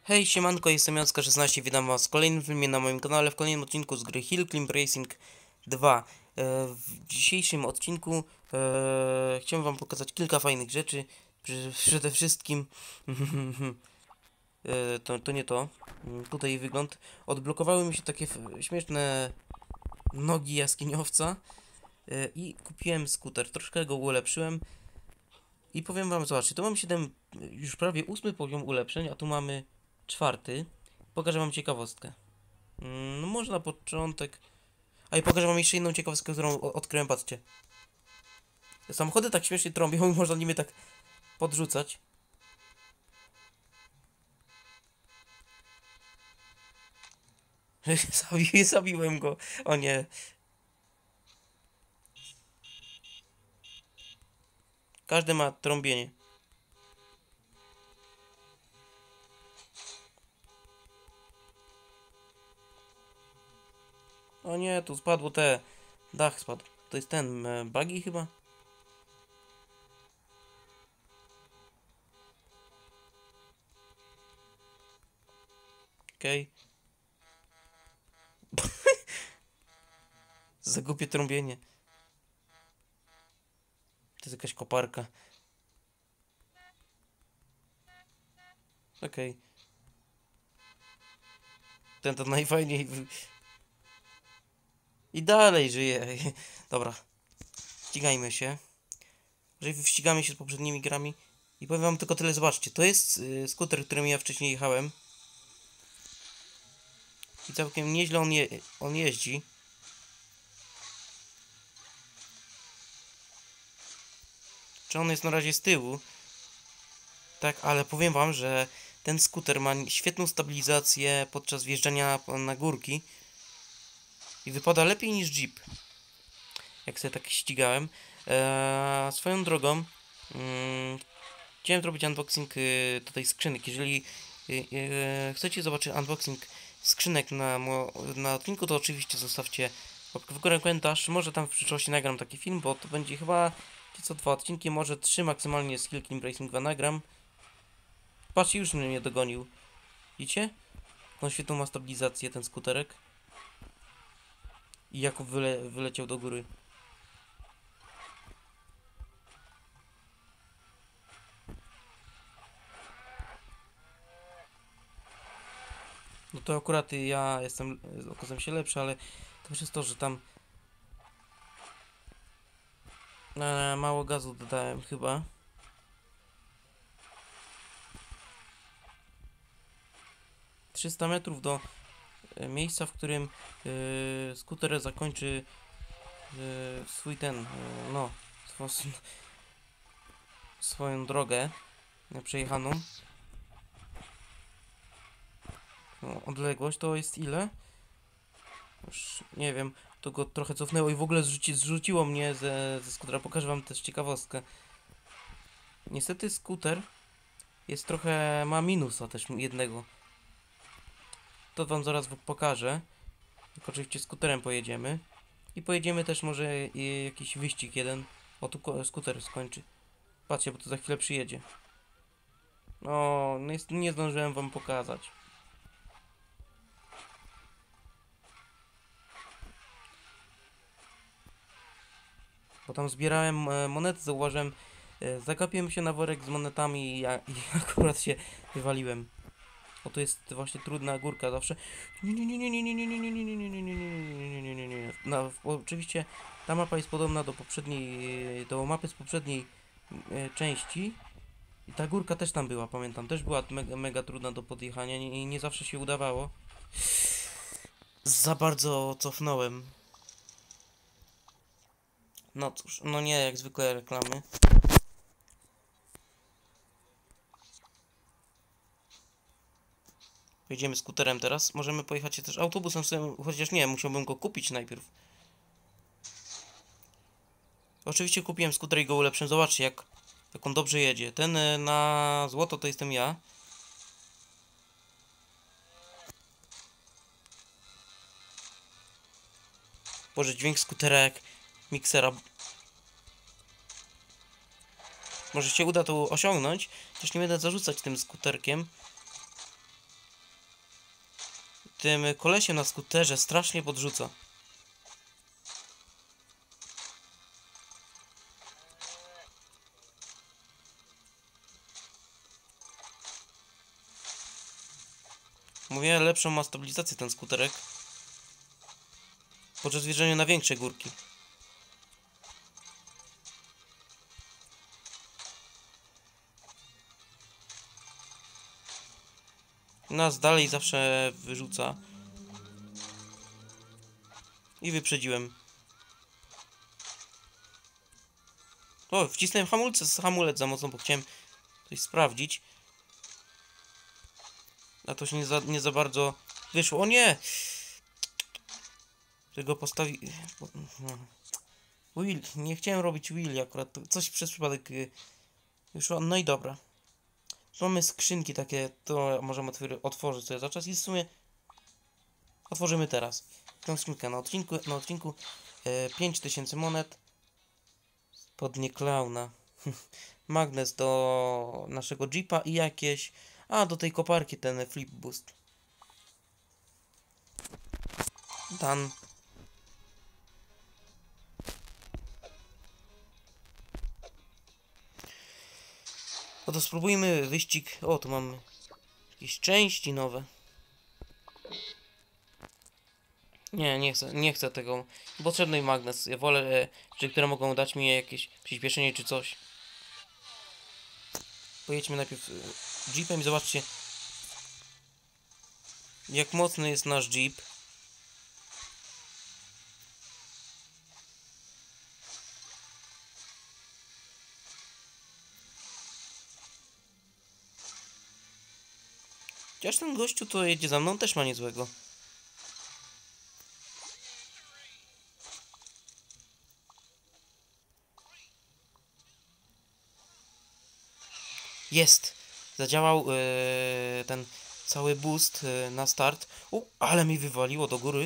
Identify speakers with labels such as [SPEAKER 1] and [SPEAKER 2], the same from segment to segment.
[SPEAKER 1] Hej, siemanko, jestem Jacka16, witam was w kolejnym filmie na moim kanale, w kolejnym odcinku z gry Hill Climb Racing 2. W dzisiejszym odcinku chciałem wam pokazać kilka fajnych rzeczy. Przede wszystkim, to nie to, tutaj wygląd. Odblokowały mi się takie śmieszne nogi jaskiniowca i kupiłem skuter, troszkę go ulepszyłem. I powiem wam, zobaczcie, tu mam 7, już prawie 8 poziom ulepszeń, a tu mamy 4. Pokażę wam ciekawostkę. No może na początek. A i pokażę wam jeszcze inną ciekawostkę, którą odkryłem, patrzcie. Samochody tak śmiesznie trąbią i można nimi tak podrzucać. Zabiłem go. O nie. Każdy ma trąbienie. O nie, tu spadło te. Dach spadł. To jest ten buggy chyba? Okej. Zagubię trąbienie. To jest jakaś koparka. Okej. Ten to najfajniej. I dalej żyje. Dobra. Ścigajmy się. Jeżeli ścigamy się z poprzednimi grami. I powiem wam tylko tyle, zobaczcie. To jest skuter, którym ja wcześniej jechałem. I całkiem nieźle on jeździ. Czy on jest na razie z tyłu? Tak, ale powiem wam, że ten skuter ma świetną stabilizację podczas wjeżdżania na górki. I wypada lepiej niż Jeep. Jak sobie tak ścigałem. Swoją drogą chciałem zrobić unboxing tutaj skrzynek. Jeżeli chcecie zobaczyć unboxing skrzynek na odcinku, to oczywiście zostawcie łapkę w górę, komentarz. Może tam w przyszłości nagram taki film, bo to będzie chyba co 2 odcinki, może 3 maksymalnie z Hill Climb Racing 2 nagram. Patrzcie, już mnie dogonił. Widzicie? On świetną ma stabilizację, ten skuterek. I jak wyleciał do góry. No to akurat ja okazałem się lepszy, ale to już jest to, że tam mało gazu dodałem chyba. ...300 metrów do miejsca, w którym skuter zakończy swój ten, no, swoją drogę przejechaną. No, odległość to jest ile? Już nie wiem, to go trochę cofnęło i w ogóle zrzuciło mnie ze skutera. Pokażę wam też ciekawostkę. Niestety skuter jest trochę, ma minusa też jednego. To wam zaraz pokażę. Jak oczywiście skuterem pojedziemy. I pojedziemy też może jakiś wyścig jeden. O, tu skuter skończy. Patrzcie, bo to za chwilę przyjedzie. O, no nie zdążyłem wam pokazać. Bo tam zbierałem monety, zauważyłem. Zagapiłem się na worek z monetami i akurat się wywaliłem. O, to jest właśnie trudna górka zawsze. No, oczywiście ta mapa jest podobna do mapy z poprzedniej części. I ta górka też tam była, pamiętam. Też była mega trudna do podjechania i nie zawsze się udawało. Za bardzo cofnąłem. No cóż, no nie, jak zwykle reklamy. Pojedziemy skuterem teraz. Możemy pojechać się też autobusem sobie, chociaż nie, musiałbym go kupić najpierw. Oczywiście kupiłem skuter i go ulepszyłem. Zobaczcie, jak on dobrze jedzie. Ten na złoto to jestem ja. Boże, dźwięk skutera jak miksera. Może się uda to osiągnąć. Też nie będę zarzucać tym skuterkiem. tym kolesiem na skuterze strasznie podrzuca. Mówię, lepszą ma stabilizację ten skuterek. Podczas wjeżdżania na większe górki. Nas dalej zawsze wyrzuca. I wyprzedziłem. O, wcisnąłem hamulec za mocno, bo chciałem coś sprawdzić. A to się nie za bardzo wyszło. O nie! Czego postawi... Wheel. Nie chciałem robić wheel akurat. Coś przez przypadek wyszło. No i dobra. Tu mamy skrzynki takie. To możemy otworzyć sobie za czas. I w sumie otworzymy teraz tą skrzynkę na odcinku 5000 monet. Spodnie klauna. Magnes do naszego jeepa i jakieś... A, do tej koparki ten flip boost. Dan. No to spróbujmy wyścig. O, tu mamy jakieś części nowe. Nie chcę tego. Potrzebny mi magnes. Ja wolę rzeczy, które mogą dać mi jakieś przyspieszenie czy coś. Pojedźmy najpierw jeepem i zobaczcie, jak mocny jest nasz jeep. Chociaż ten gościu, co jedzie za mną, też ma niezłego. Jest! Zadziałał ten cały boost na start. Ale mi wywaliło do góry.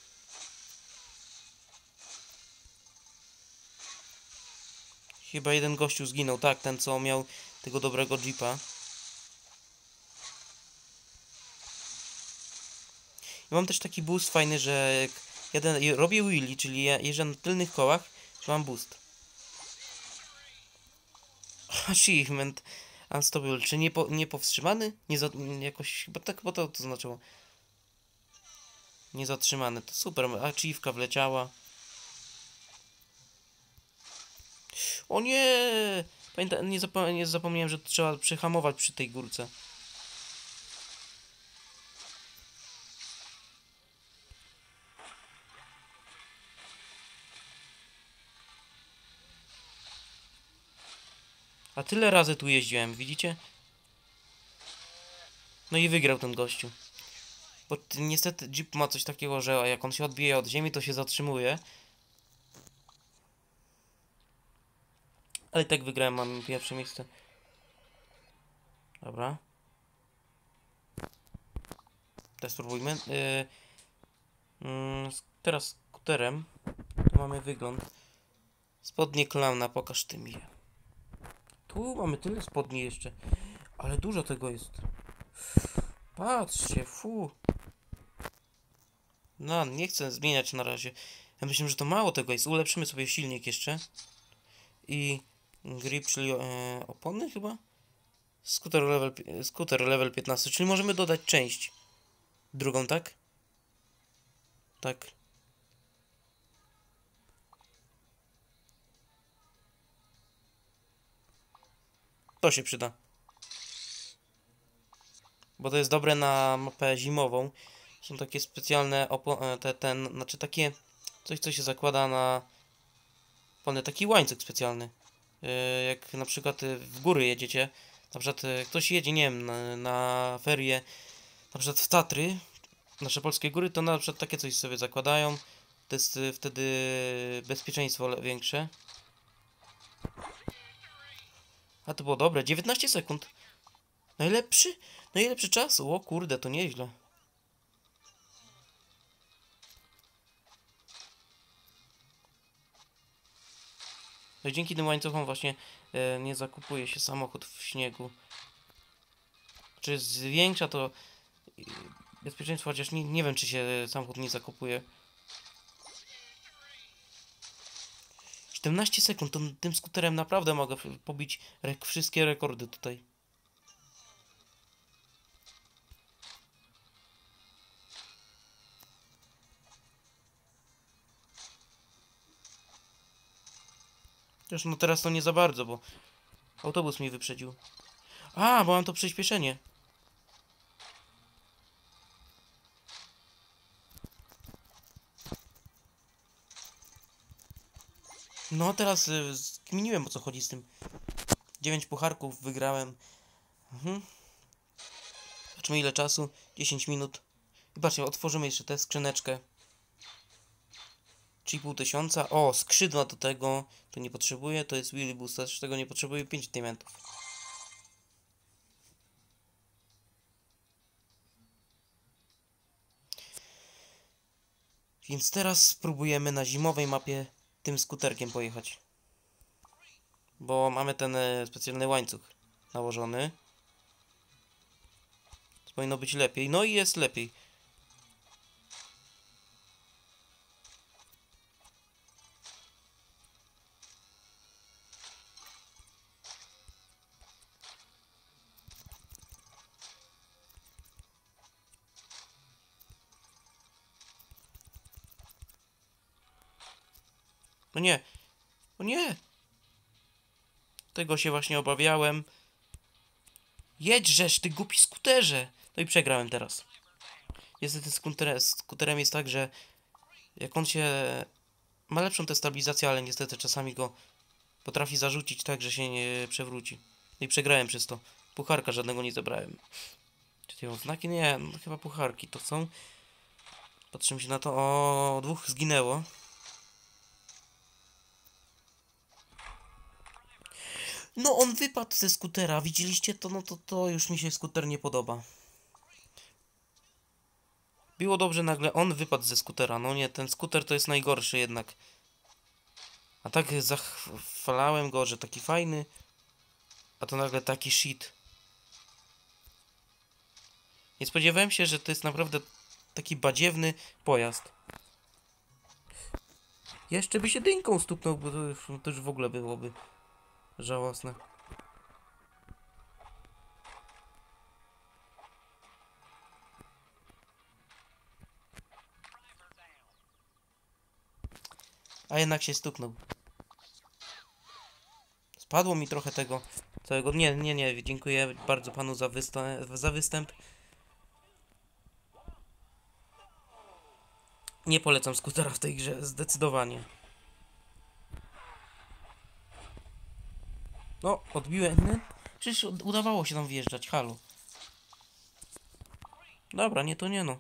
[SPEAKER 1] Chyba jeden gościu zginął. Tak, ten co miał tego dobrego jeepa. I mam też taki boost fajny, że jak robię wheelie, czyli jeżdżę na tylnych kołach, że mam boost. Achievement unstoppable, czy niepowstrzymany? Jakoś, chyba tak, bo to znaczyło. Niezatrzymany, to super, achievka wleciała. O nie! Pamiętam, nie zapomniałem, że trzeba przyhamować przy tej górce. A tyle razy tu jeździłem, widzicie? No i wygrał ten gościu. Bo niestety Jeep ma coś takiego, że jak on się odbije od ziemi, to się zatrzymuje. Ale i tak wygrałem, mam pierwsze miejsce. Dobra. Teraz spróbujmy. Teraz skuterem. Tu mamy wygląd. Spodnie klauna, pokaż ty mi. Tu mamy tyle spodni jeszcze. Ale dużo tego jest. Patrzcie, fu. No, nie chcę zmieniać na razie. Ja myślę, że to mało tego jest. Ulepszymy sobie silnik jeszcze. I grip, czyli opony chyba? Skuter level 15, czyli możemy dodać część. Drugą, tak? Tak. To się przyda. Bo to jest dobre na mapę zimową. Są takie specjalne znaczy takie coś, co się zakłada na opony, taki łańcuch specjalny. Jak na przykład w góry jedziecie, na przykład ktoś jedzie, nie wiem, na ferie, na przykład w Tatry, nasze polskie góry, to na przykład takie coś sobie zakładają. To jest wtedy bezpieczeństwo większe. A to było dobre, 19 sekund. Najlepszy czas. O kurde, to nieźle. No i dzięki tym łańcuchom właśnie nie zakupuje się samochód w śniegu. Czy zwiększa to Bezpieczeństwo, chociaż nie wiem, czy się samochód nie zakopuje. 17 sekund, to tym skuterem naprawdę mogę pobić wszystkie rekordy tutaj. Chociaż no teraz to nie za bardzo, bo autobus mnie wyprzedził. A, bo mam to przyspieszenie. No teraz skminiłem, o co chodzi z tym. 9 pucharków wygrałem. Zobaczmy ile czasu. 10 minut. I patrzcie, otworzymy jeszcze tę skrzyneczkę. 3,5 tysiąca. O, skrzydła do tego. To nie potrzebuję. To jest Willy Boost. Też tego nie potrzebuję. 5 diamentów. Więc teraz spróbujemy na zimowej mapie tym skuterkiem pojechać. Bo mamy ten specjalny łańcuch nałożony. To powinno być lepiej. No i jest lepiej. No nie. O nie. Tego się właśnie obawiałem. Jedźżesz, ty głupi skuterze. No i przegrałem teraz. Niestety skuterem jest tak, że jak on się... Ma lepszą tę stabilizację, ale niestety czasami go potrafi zarzucić tak, że się nie przewróci. No i przegrałem przez to. Pucharka żadnego nie zebrałem. Czy te oznaki? Nie, no chyba pucharki to są. Patrzymy się na to. O, 2 zginęło. No on wypadł ze skutera. Widzieliście to? No to już mi się skuter nie podoba. Było dobrze, nagle on wypadł ze skutera. No nie, ten skuter to jest najgorszy jednak. A tak zachwalałem go, że taki fajny. A to nagle taki shit. Nie spodziewałem się, że to jest naprawdę taki badziewny pojazd. Jeszcze by się dynką stuknął, bo to już w ogóle byłoby żałosne. A jednak się stuknął. Spadło mi trochę tego całego... Nie, dziękuję bardzo panu za występ. Nie polecam skutera w tej grze, zdecydowanie. No, odbiłem. Przecież udawało się tam wjeżdżać, halo. Dobra, nie to nie no.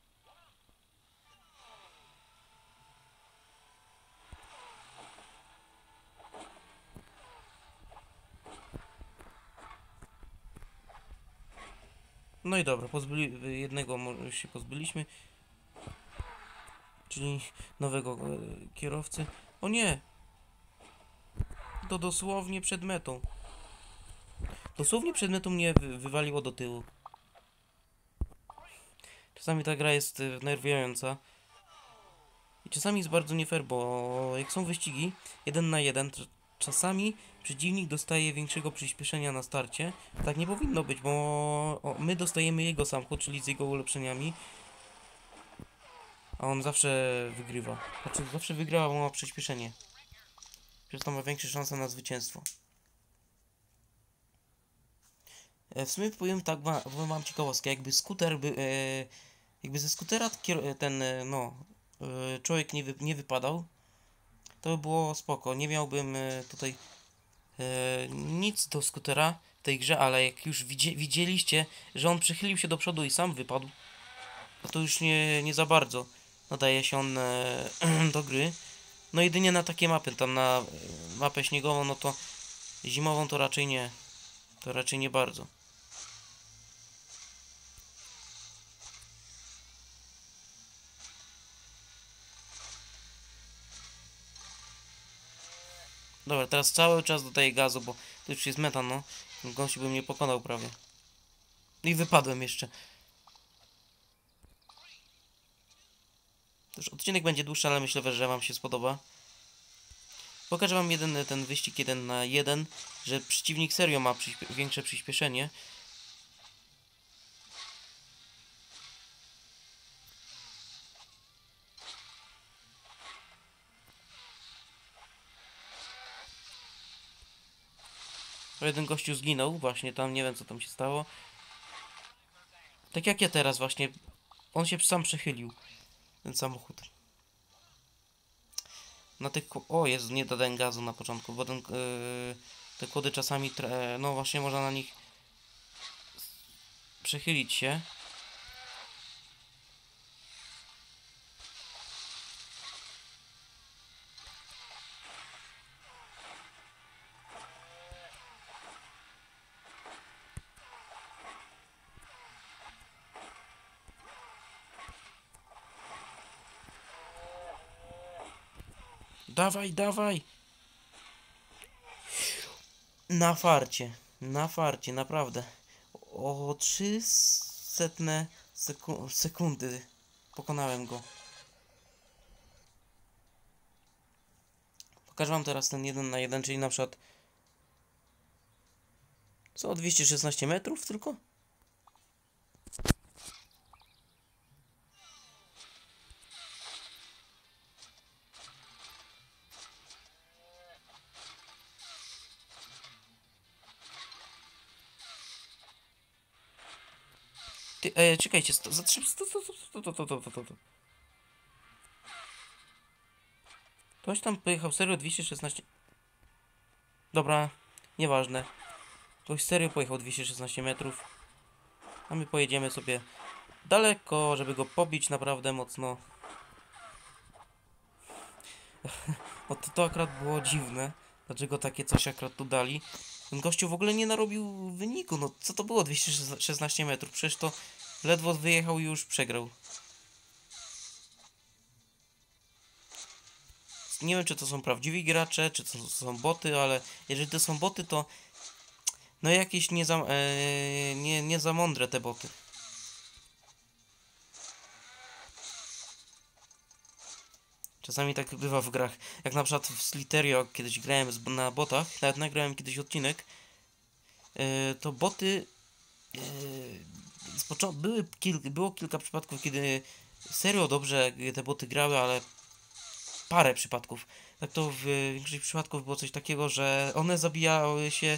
[SPEAKER 1] No i dobra, jednego już się pozbyliśmy. Czyli nowego kierowcy. O nie! To dosłownie przed metą. Dosłownie przed metą mnie wywaliło do tyłu. Czasami ta gra jest nerwiująca. I czasami jest bardzo nie fair, bo jak są wyścigi 1 na 1, to czasami przeciwnik dostaje większego przyspieszenia na starcie. Tak nie powinno być, bo my dostajemy jego samochód, czyli z jego ulepszeniami. A on zawsze wygrywa. Znaczy zawsze wygrywa, bo ma przyspieszenie. Przez to ma większe szanse na zwycięstwo. W sumie powiem tak, mam ciekawostkę, jakby skuter by... jakby ze skutera ten, człowiek nie wypadał, to by było spoko. Nie miałbym tutaj nic do skutera w tej grze, ale jak już widzieliście, że on przychylił się do przodu i sam wypadł, to już nie za bardzo nadaje się on do gry. No jedynie na takie mapy, tam na mapę śniegową, no to zimową to raczej nie. To raczej nie bardzo. Dobra, teraz cały czas dodaję gazu, bo to już jest metan, no. Gościu by mnie pokonał prawie. I wypadłem jeszcze. Też odcinek będzie dłuższy, ale myślę, że wam się spodoba. Pokażę wam ten wyścig 1 na 1, że przeciwnik serio ma większe przyspieszenie. O, jeden gościu zginął, właśnie tam, nie wiem co tam się stało. Tak jak ja teraz właśnie, on się sam przechylił, ten samochód. Na tych, o jest, nie dodałem gazu na początku, bo te kłody czasami, no właśnie można na nich przechylić się. Dawaj, dawaj! Na farcie, naprawdę. O 300 sekundy pokonałem go. Pokażę wam teraz ten 1 na 1, czyli na przykład... Co, 216 metrów tylko? Ty, czekajcie, Ktoś tam pojechał serio 216... Dobra, nieważne. Ktoś serio pojechał 216 metrów. A my pojedziemy sobie daleko, żeby go pobić naprawdę mocno. No to akurat było dziwne. Dlaczego takie coś akurat tu dali? Ten gościu w ogóle nie narobił wyniku. No co to było 216 metrów? Przecież to ledwo wyjechał i już przegrał. Nie wiem, czy to są prawdziwi gracze, czy to są boty, ale jeżeli to są boty, to no jakieś nie za mądre te boty. Czasami tak bywa w grach. Jak na przykład w Sliterio kiedyś grałem na botach, nawet nagrałem kiedyś odcinek, to boty było kilka przypadków, kiedy serio dobrze te boty grały, ale parę przypadków. Tak to w większości przypadków było coś takiego, że one zabijały się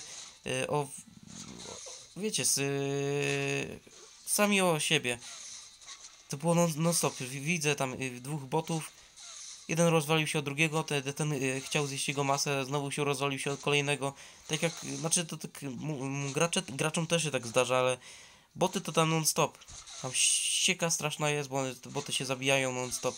[SPEAKER 1] wiecie, sami o siebie. To było non stop. Widzę tam dwóch botów. Jeden rozwalił się od drugiego, ten chciał zjeść jego masę, znowu się rozwalił się od kolejnego. Tak jak, znaczy to tak graczom też się tak zdarza, ale boty to tam non stop. Tam ścieka straszna jest, bo boty się zabijają non stop.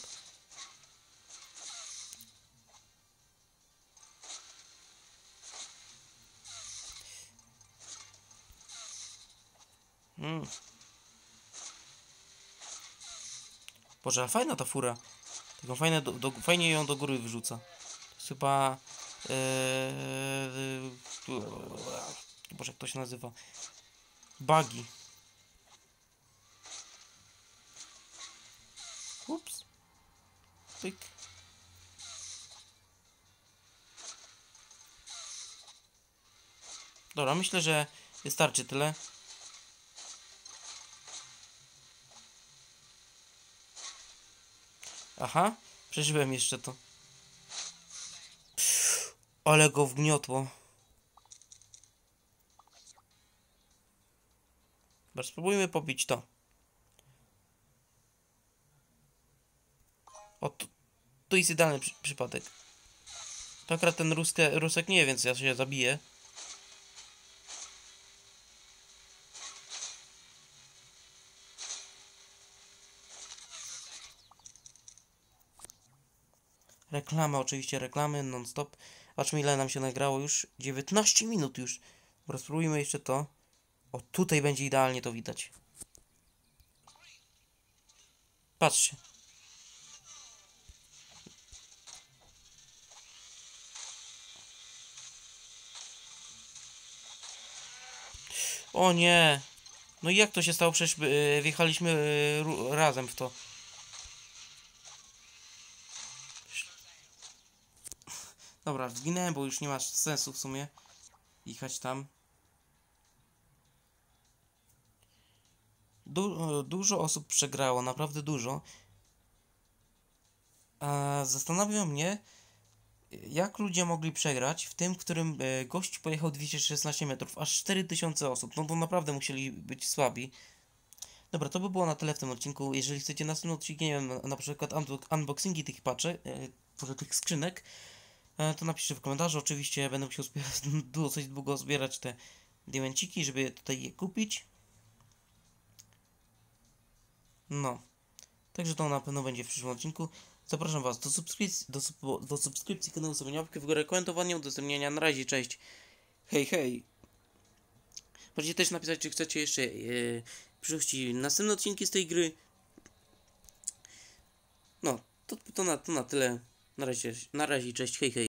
[SPEAKER 1] Boże, ale fajna ta fura. Taką fajnie ją do góry wyrzuca. To jest chyba... Boże, jak to się nazywa? Buggy. Ups. Pyk. Dobra, myślę, że wystarczy tyle. Aha, przeżyłem jeszcze to. Ale go wgniotło. Dobra, spróbujmy pobić to. O, tu jest idealny przypadek. To akurat ten Rusek nie, więc ja się zabiję. Reklama, oczywiście reklamy, non-stop. Patrzmy ile nam się nagrało już. 19 minut już. Dobra, spróbujmy jeszcze to. O, tutaj będzie idealnie to widać. Patrzcie. O nie. No i jak to się stało? Przecież wjechaliśmy razem w to. Dobra, zginęłem, bo już nie ma sensu w sumie jechać tam. Dużo osób przegrało, naprawdę dużo. A zastanawia mnie, jak ludzie mogli przegrać w tym, którym gość pojechał 216 metrów, aż 4000 osób. No to naprawdę musieli być słabi. Dobra, to by było na tyle w tym odcinku. Jeżeli chcecie następny odcinek, nie wiem, na przykład unboxingi tych patchy, może tych skrzynek, to napiszcie w komentarzu. Oczywiście będę musiał dosyć długo zbierać te diamenciki, żeby tutaj je kupić. No, także to na pewno będzie w przyszłym odcinku. Zapraszam Was do subskrypcji kanału, zostawienia łapki w górę, komentowania, udostępniania. Na razie, cześć. Hej, hej. Możecie też napisać, czy chcecie jeszcze w przyszłości następne odcinki z tej gry. No, to na tyle. Na razie, cześć, hej, hej.